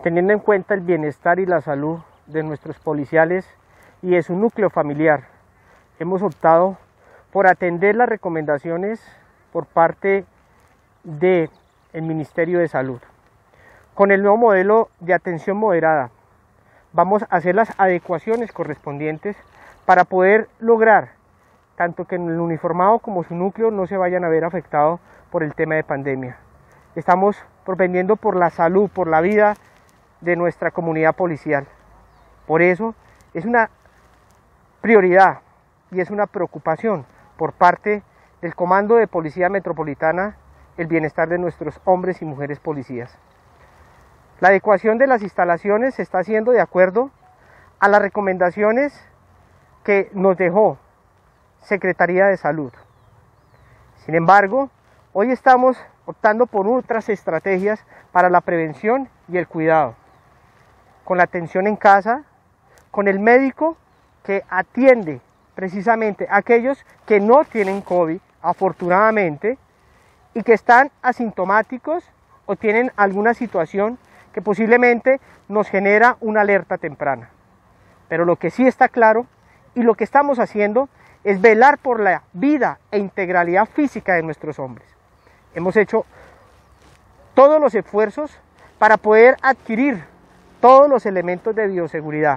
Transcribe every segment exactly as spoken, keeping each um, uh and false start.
teniendo en cuenta el bienestar y la salud de nuestros policiales y de su núcleo familiar, hemos optado por atender las recomendaciones por parte del Ministerio de Salud. Con el nuevo modelo de atención moderada, vamos a hacer las adecuaciones correspondientes para poder lograr tanto que el uniformado como su núcleo no se vayan a ver afectados por el tema de pandemia. Estamos propendiendo por la salud, por la vida de nuestra comunidad policial. Por eso es una prioridad y es una preocupación por parte del Comando de Policía Metropolitana el bienestar de nuestros hombres y mujeres policías. La adecuación de las instalaciones se está haciendo de acuerdo a las recomendaciones que nos dejó Secretaría de Salud. Sin embargo, hoy estamos optando por otras estrategias para la prevención y el cuidado, con la atención en casa, con el médico que atiende precisamente a aquellos que no tienen COVID, afortunadamente, y que están asintomáticos o tienen alguna situación que posiblemente nos genera una alerta temprana. Pero lo que sí está claro y lo que estamos haciendo es velar por la vida e integralidad física de nuestros hombres. Hemos hecho todos los esfuerzos para poder adquirir todos los elementos de bioseguridad,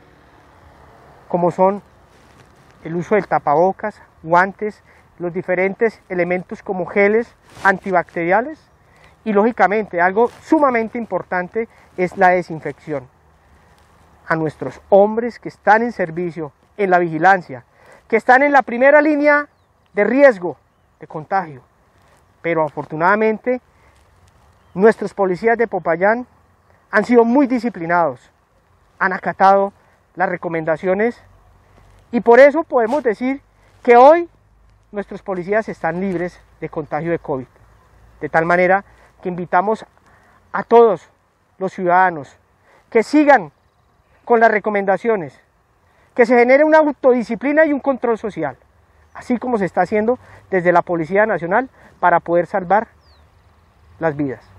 como son el uso del tapabocas, guantes, los diferentes elementos como geles antibacteriales y lógicamente algo sumamente importante es la desinfección. A nuestros hombres que están en servicio, en la vigilancia, que están en la primera línea de riesgo de contagio, pero afortunadamente nuestros policías de Popayán han sido muy disciplinados, han acatado las recomendaciones y por eso podemos decir que hoy nuestros policías están libres de contagio de COVID. De tal manera que invitamos a todos los ciudadanos que sigan con las recomendaciones, que se genere una autodisciplina y un control social, así como se está haciendo desde la Policía Nacional para poder salvar las vidas.